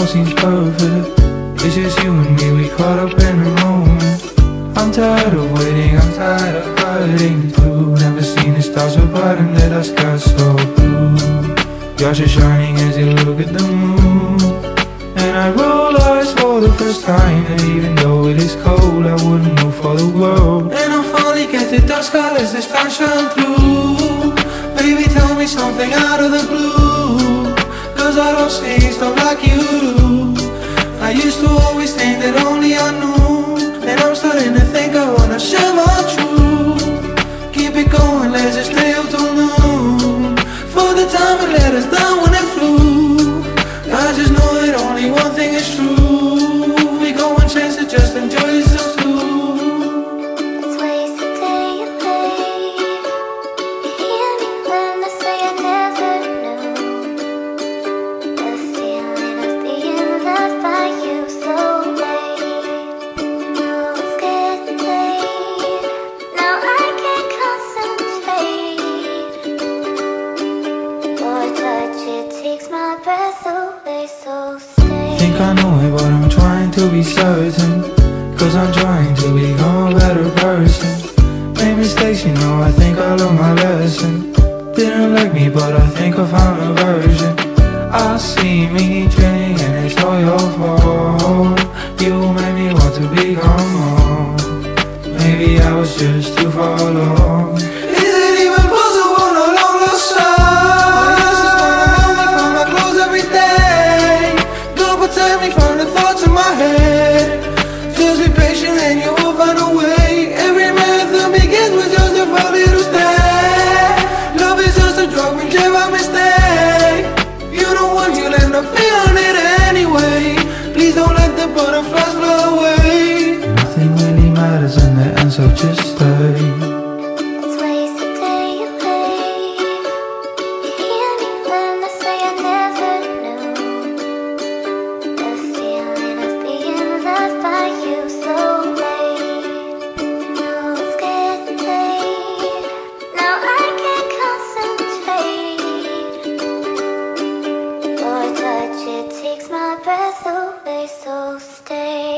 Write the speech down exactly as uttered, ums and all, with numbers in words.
seems perfect. It's just you and me, we caught up in the moment. I'm tired of waiting, I'm tired of hiding too. Never seen the stars so bright and the sky so blue. You're just shining as you look at the moon. And I roll eyes for the first time. And even though it is cold, I wouldn't move for the world. And I finally get the dark skies, the stars shine through. Baby, tell me something out of the blue, cause I don't see stuff like you do. I used to always think that only I knew, and I'm starting to think I wanna share my truth. Keep it going, let's just stay up till noon. For the time and let us down when it flew. I just know that only one thing is true. We go and chance to just enjoy this just too. It's wasted day and late. You hear me when I say I never knew the feeling of being loved by you so late. Now it's getting late. Now I can't concentrate. Your touch, it takes my breath away, so stay. Think I know it, but I'm trying to be certain, cause I'm trying to become a better person. Made mistakes, you know, I think I learned my lesson. Didn't like me, but I think I found a version. I see me changing and it's all your fault. You made me want to become more. Maybe I was just too far along. Is it even possible no longer so? Protect me from the thoughts in my head. Just be patient and you will find a way. Every marathon begins with just a fun little step. Love is just a drug we take by mistake. You don't want, you'll end up feeling it anyway. Please don't let the butterflies fly away. Nothing really matters in the end, so just stay. It's wasted day and late. You hear me when I say I never knew the feeling of being loved by you so late. Now it's getting late. Now I can't concentrate. Your touch, it takes my breath away, so stay.